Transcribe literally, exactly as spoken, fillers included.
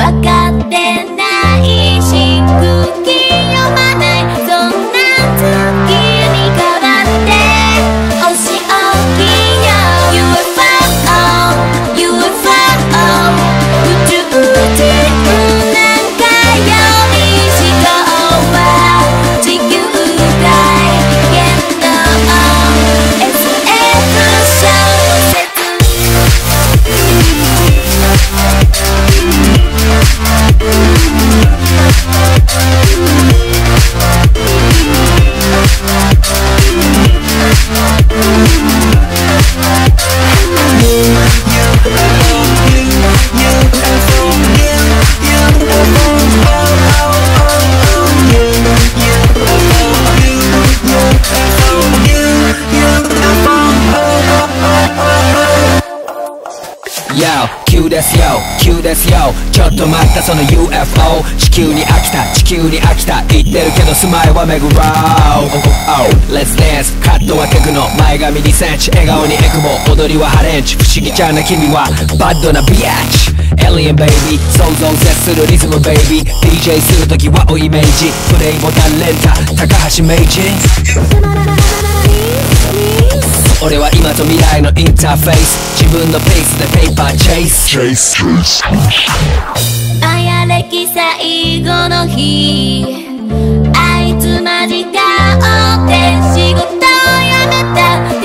分かってないし空気読まないそんな月に変わってお仕置きよ ユーエフオー ユーエフオー 宇宙人なんかより思考は地球外言動 エスエフ 小説急ですよ急ですよちょっと待ったその ユーエフオー 地球に飽きた地球に飽きた言ってるけど住まいは巡ろう oh, Let's dance カットはテクノ前髪にセンチ笑顔にエクボ踊りはハレンチ不思議ちゃな君はバッドなビッチエリアンベイビー想像絶するリズムベイビー ディージェー するときはおイメージプレイボタン連打高橋名人俺は今と未来のインターフェース自分のペースでペーパーチェイスあやれき最後の日あいつ間近をって仕事を辞めた